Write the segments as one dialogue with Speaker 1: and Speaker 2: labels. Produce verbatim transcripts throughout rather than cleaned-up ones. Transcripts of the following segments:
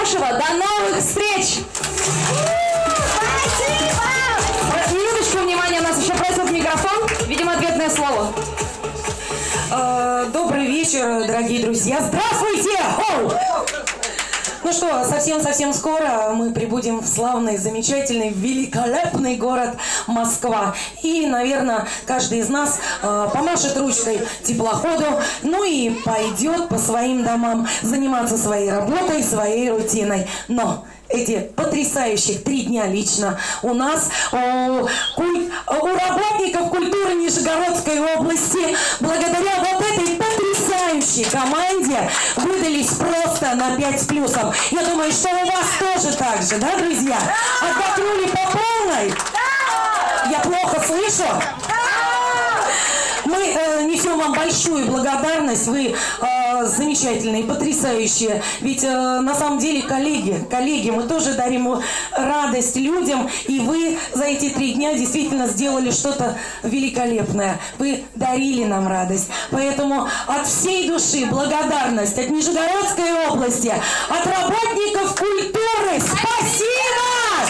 Speaker 1: хорошего, до новых встреч! Спасибо! Минуточку внимания, у нас еще просит микрофон, видимо, ответное слово.
Speaker 2: Добрый вечер, дорогие друзья! Здравствуйте! Оу! Ну что, совсем-совсем скоро мы прибудем в славный, замечательный, великолепный город Москва. И, наверное, каждый из нас э, помашет ручкой теплоходу, ну и пойдет по своим домам заниматься своей работой, своей рутиной. Но эти потрясающих три дня лично у нас, у, куль, у работников культуры Нижегородской области, благодаря вот этой потрясающей команде, выдались просто на пять с плюсом. Я думаю, что у вас тоже так же, да, друзья? Отдохнули по полной? Я плохо слышу? Мы э, несем вам большую благодарность, вы э, замечательные, потрясающие. Ведь э, на самом деле, коллеги, коллеги, мы тоже дарим радость людям, и вы за эти три дня действительно сделали что-то великолепное. Вы дарили нам радость. Поэтому от всей души благодарность от Нижегородской области, от работников культуры. Спасибо!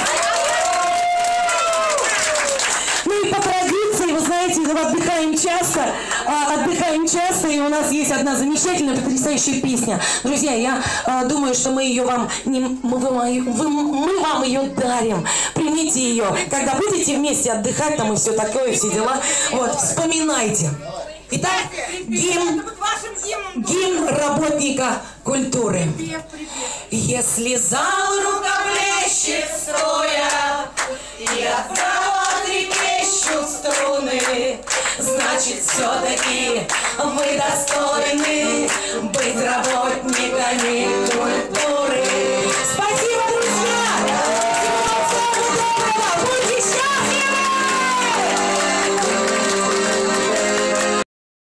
Speaker 2: Ну и по традиции, вы знаете, мы отдыхаем часто, отдыхаем часто, и у нас есть одна замечательная, потрясающая песня. Друзья, я а, думаю, что мы ее вам, не, мы, вы, вы, мы вам ее дарим. Примите ее, когда будете вместе отдыхать, там и все такое, все дела. Вот, вспоминайте. Итак, гимн, гимн работника культуры. Если зал рукоплещет стоя, и от права трепещут струны, значит, все-таки вы достойны быть работником.